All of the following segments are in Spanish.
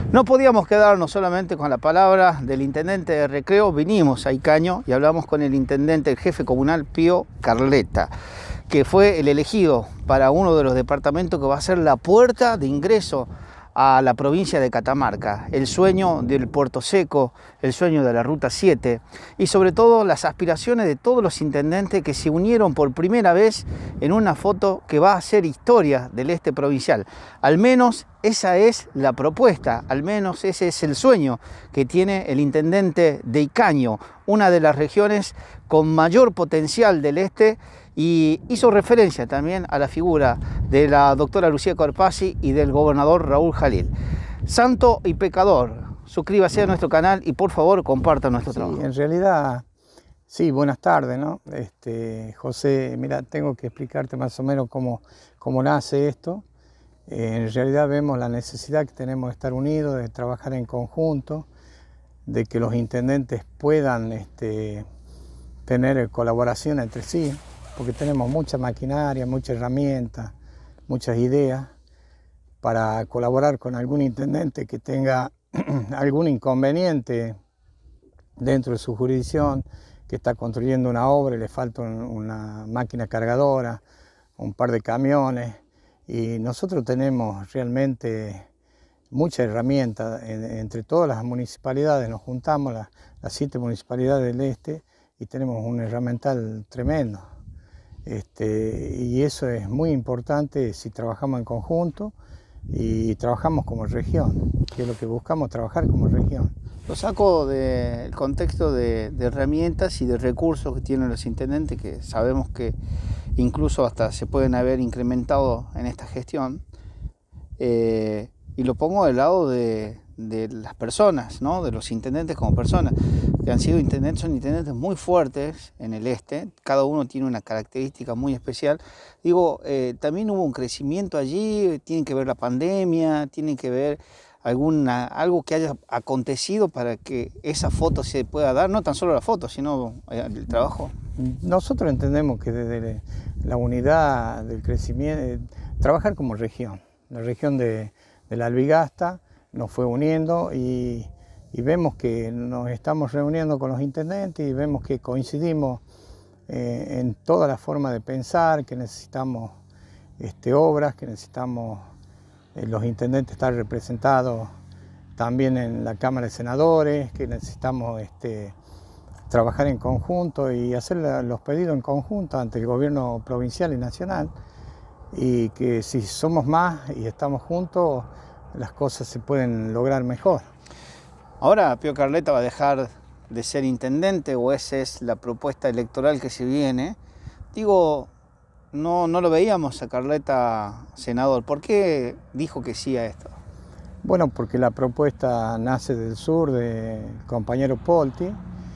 No podíamos quedarnos solamente con la palabra del intendente de Recreo, vinimos a Icaño y hablamos con el intendente, el jefe comunal Pío Carleta, que fue el elegido para uno de los departamentos que va a ser la puerta de ingreso a la provincia de Catamarca, el sueño del Puerto Seco, el sueño de la Ruta 7 y sobre todo las aspiraciones de todos los intendentes que se unieron por primera vez en una foto que va a ser historia del este provincial. Al menos esa es la propuesta, al menos ese es el sueño que tiene el intendente de Icaño, una de las regiones con mayor potencial del este, y hizo referencia también a la figura de la doctora Lucía Corpazzi y del gobernador Raúl Jalil. Santo y pecador, suscríbase a nuestro canal y por favor comparta nuestro trabajo. En realidad, sí, buenas tardes, ¿no? José, mira, tengo que explicarte más o menos cómo nace esto. En realidad vemos la necesidad que tenemos de estar unidos, de trabajar en conjunto, de que los intendentes puedan tener colaboración entre sí, porque tenemos mucha maquinaria, muchas herramientas, muchas ideas para colaborar con algún intendente que tenga algún inconveniente dentro de su jurisdicción, que está construyendo una obra y le falta una máquina cargadora, un par de camiones, y nosotros tenemos realmente muchas herramientas entre todas las municipalidades, nos juntamos las 7 municipalidades del este y tenemos un herramental tremendo. Y eso es muy importante si trabajamos en conjunto y trabajamos como región, que es lo que buscamos, trabajar como región. Lo saco del contexto de herramientas y de recursos que tienen los intendentes, que sabemos que incluso hasta se pueden haber incrementado en esta gestión, y lo pongo del lado de las personas, ¿no? De los intendentes como personas, que han sido intendentes, son intendentes muy fuertes en el este, cada uno tiene una característica muy especial. Digo, también hubo un crecimiento allí, tiene que ver la pandemia, tiene que ver algo que haya acontecido para que esa foto se pueda dar, no tan solo la foto, sino el trabajo. Nosotros entendemos que desde la unidad del crecimiento, trabajar como región, la región de la Albigasta nos fue uniendo y vemos que nos estamos reuniendo con los intendentes y vemos que coincidimos en toda la forma de pensar, que necesitamos obras, que necesitamos los intendentes estar representados también en la Cámara de Senadores, que necesitamos trabajar en conjunto y hacer los pedidos en conjunto ante el gobierno provincial y nacional, y que si somos más y estamos juntos, las cosas se pueden lograr mejor. Ahora Pío Carleta va a dejar de ser intendente, o esa es la propuesta electoral que se viene. Digo, no lo veíamos a Carleta senador. ¿Por qué dijo que sí a esto? Bueno, porque la propuesta nace del sur del compañero Polti,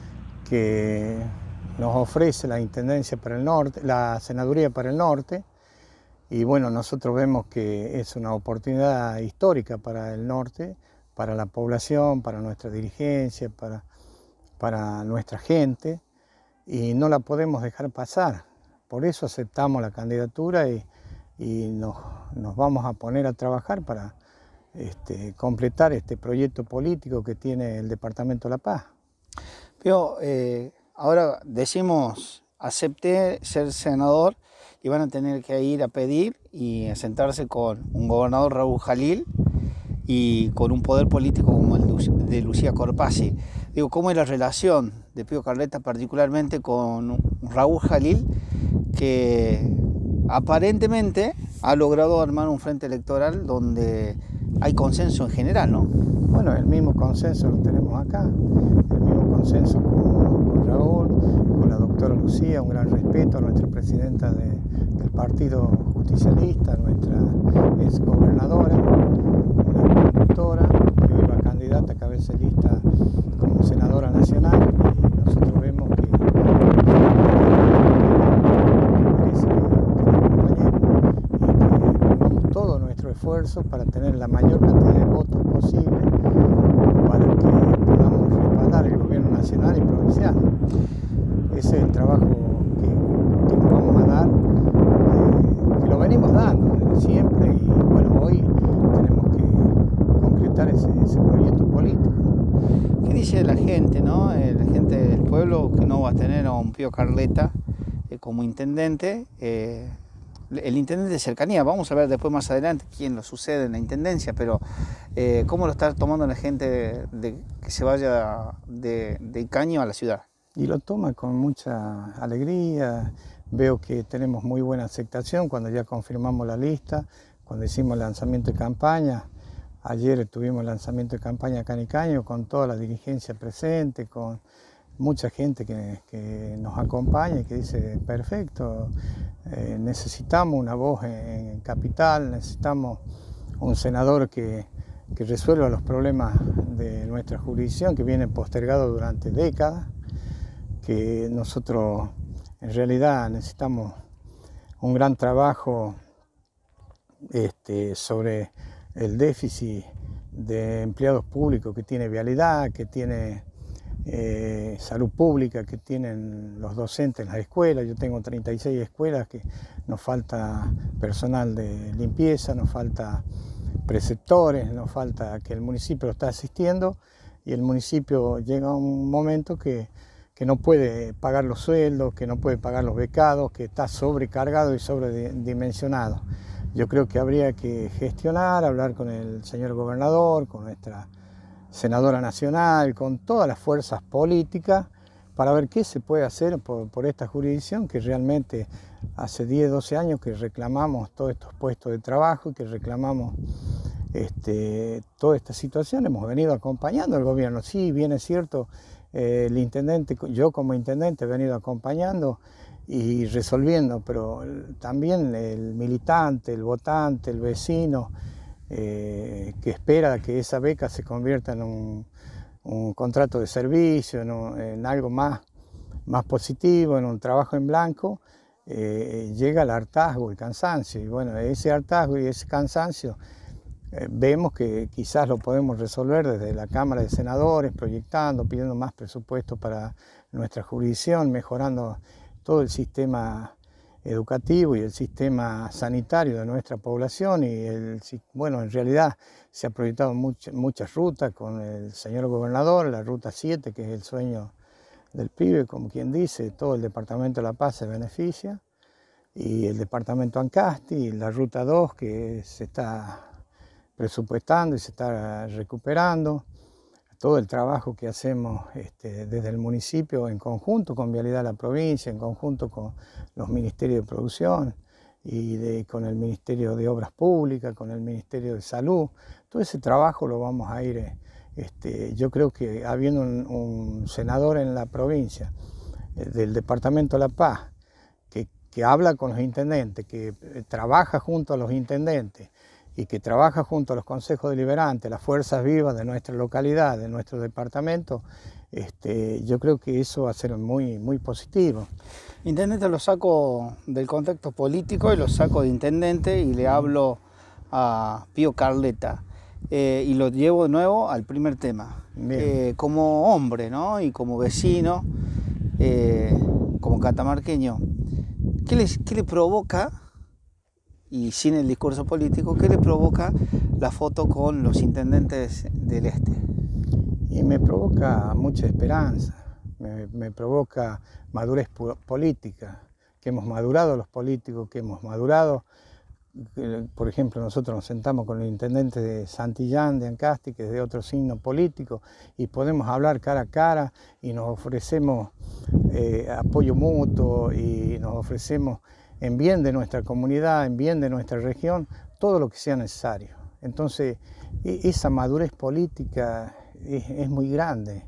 que nos ofrece la intendencia para el norte, la senaduría para el norte, y bueno, nosotros vemos que es una oportunidad histórica para el norte, para la población, para nuestra dirigencia, para nuestra gente, y no la podemos dejar pasar. Por eso aceptamos la candidatura y nos vamos a poner a trabajar para completar este proyecto político que tiene el Departamento de La Paz. Pío, ahora decimos, acepté ser senador, y van a tener que ir a pedir y a sentarse con un gobernador Raúl Jalil y con un poder político como el de Lucía Corpazzi. Digo, ¿cómo es la relación de Pío Carleta particularmente con Raúl Jalil, que aparentemente ha logrado armar un frente electoral donde hay consenso en general, ¿no? Bueno, el mismo consenso lo tenemos acá, el mismo consenso con Raúl, con la doctora Lucía, un gran respeto a nuestra presidenta del Partido Justicialista, nuestra ex gobernadora, una conductora que hoy va candidata a cabeza de lista como senadora nacional, y nosotros vemos que merece que la acompañemos y que pongamos todo nuestro esfuerzo para tener la mayor cantidad de votos posible para que podamos respaldar el gobierno nacional y provincial. Ese es el trabajo que nos vamos a dar, que lo venimos dando desde siempre, y bueno, hoy tenemos que concretar ese proyecto. pueblo que no va a tener a un Pío Carleta como intendente. El intendente de cercanía, vamos a ver después más adelante quién lo sucede en la intendencia, pero cómo lo está tomando la gente de que se vaya de Icaño a la ciudad. Y lo toma con mucha alegría. Veo que tenemos muy buena aceptación cuando ya confirmamos la lista, cuando hicimos el lanzamiento de campaña. Ayer tuvimos el lanzamiento de campaña acá en Icaño con toda la dirigencia presente, con mucha gente que nos acompaña y que dice, perfecto, necesitamos una voz en Capital, necesitamos un senador que resuelva los problemas de nuestra jurisdicción que vienen postergados durante décadas, que nosotros en realidad necesitamos un gran trabajo sobre el déficit de empleados públicos que tiene Vialidad, que tiene salud pública, que tienen los docentes en las escuelas. Yo tengo 36 escuelas que nos falta personal de limpieza, nos falta preceptores, nos falta que el municipio lo está asistiendo y el municipio llega a un momento que no puede pagar los sueldos, que no puede pagar los becados, que está sobrecargado y sobredimensionado. Yo creo que habría que gestionar, hablar con el señor gobernador, con nuestra senadora nacional, con todas las fuerzas políticas, para ver qué se puede hacer por esta jurisdicción, que realmente hace 10, 12 años que reclamamos todos estos puestos de trabajo y que reclamamos toda esta situación. Hemos venido acompañando al gobierno. Sí, bien es cierto, el intendente, yo como intendente he venido acompañando y resolviendo, pero también el militante, el votante, el vecino, que espera que esa beca se convierta en un contrato de servicio, en algo más positivo, en un trabajo en blanco, llega el hartazgo, el cansancio. Y bueno, ese hartazgo y ese cansancio vemos que quizás lo podemos resolver desde la Cámara de Senadores, proyectando, pidiendo más presupuesto para nuestra jurisdicción, mejorando todo el sistema educativo y el sistema sanitario de nuestra población. Y bueno, en realidad se ha proyectado muchas rutas con el señor gobernador, la ruta 7, que es el sueño del pibe, como quien dice, todo el departamento de La Paz se beneficia, y el departamento Ancasti, la ruta 2, que se está presupuestando y se está recuperando. Todo el trabajo que hacemos desde el municipio en conjunto con Vialidad de la provincia, en conjunto con los ministerios de producción y con el Ministerio de Obras Públicas, con el Ministerio de Salud, todo ese trabajo lo vamos a ir, yo creo que habiendo un senador en la provincia del departamento de La Paz, que habla con los intendentes, que trabaja junto a los intendentes, y que trabaja junto a los consejos deliberantes, las fuerzas vivas de nuestra localidad, de nuestro departamento, yo creo que eso va a ser muy, muy positivo. Intendente, lo saco del contexto político y lo saco de intendente y le hablo a Pío Carleta, y lo llevo de nuevo al primer tema. Como hombre, ¿no? Y como vecino, como catamarqueño, ¿qué le provoca? Y sin el discurso político, ¿qué le provoca la foto con los intendentes del Este? Y me provoca mucha esperanza, me provoca madurez política, que hemos madurado los políticos, que hemos madurado. Por ejemplo, nosotros nos sentamos con el intendente de Santillán, de Ancasti, que es de otro signo político, y podemos hablar cara a cara y nos ofrecemos apoyo mutuo y nos ofrecemos en bien de nuestra comunidad, en bien de nuestra región, todo lo que sea necesario. Entonces, esa madurez política es muy grande.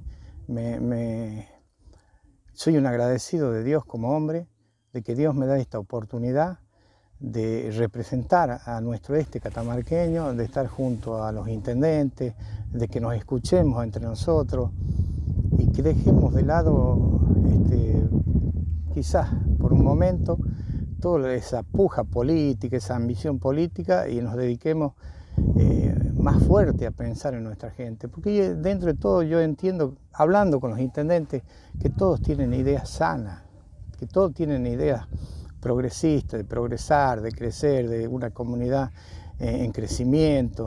Soy un agradecido de Dios como hombre, de que Dios me da esta oportunidad de representar a nuestro este catamarqueño, de estar junto a los intendentes, de que nos escuchemos entre nosotros y que dejemos de lado, quizás por un momento, toda esa puja política, esa ambición política, y nos dediquemos más fuerte a pensar en nuestra gente. Porque dentro de todo yo entiendo, hablando con los intendentes, que todos tienen ideas sanas, que todos tienen ideas progresistas, de progresar, de crecer, de una comunidad en crecimiento,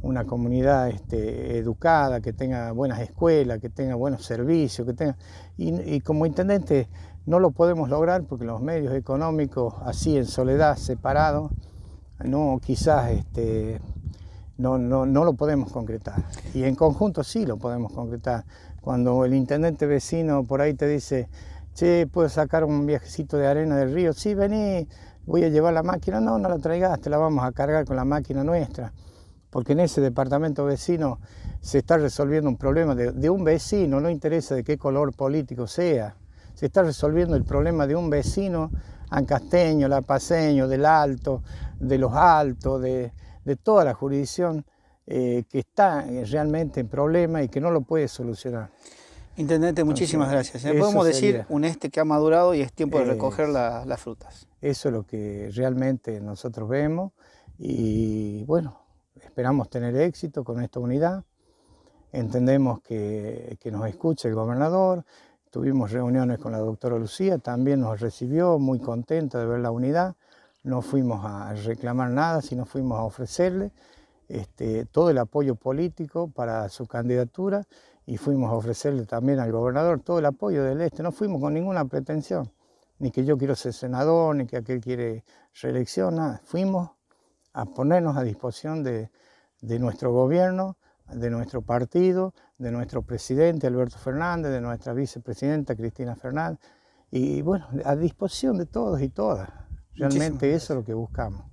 una comunidad educada, que tenga buenas escuelas, que tenga buenos servicios, y como intendente no lo podemos lograr porque los medios económicos, así en soledad, separados, no, quizás no lo podemos concretar. Y en conjunto sí lo podemos concretar. Cuando el intendente vecino por ahí te dice, che, ¿puedo sacar un viajecito de arena del río? Sí, vení, voy a llevar la máquina. No, no la traigas, te la vamos a cargar con la máquina nuestra. Porque en ese departamento vecino se está resolviendo un problema de un vecino, no interesa de qué color político sea. Se está resolviendo el problema de un vecino ancasteño, lapaceño, del Alto, de los Altos, de toda la jurisdicción que está realmente en problema y que no lo puede solucionar. Intendente, muchísimas gracias. Podemos decir que ha madurado y es tiempo de recoger las frutas. Eso es lo que realmente nosotros vemos y bueno, esperamos tener éxito con esta unidad. Entendemos que nos escuche el gobernador. Tuvimos reuniones con la doctora Lucía, también nos recibió, muy contenta de ver la unidad. No fuimos a reclamar nada, sino fuimos a ofrecerle todo el apoyo político para su candidatura y fuimos a ofrecerle también al gobernador todo el apoyo del No fuimos con ninguna pretensión, ni que yo quiero ser senador, ni que aquel quiere reelección, nada. Fuimos a ponernos a disposición de nuestro gobierno, de nuestro partido, de nuestro presidente Alberto Fernández, de nuestra vicepresidenta Cristina Fernández, y bueno, a disposición de todos y todas. Realmente eso es lo que buscamos.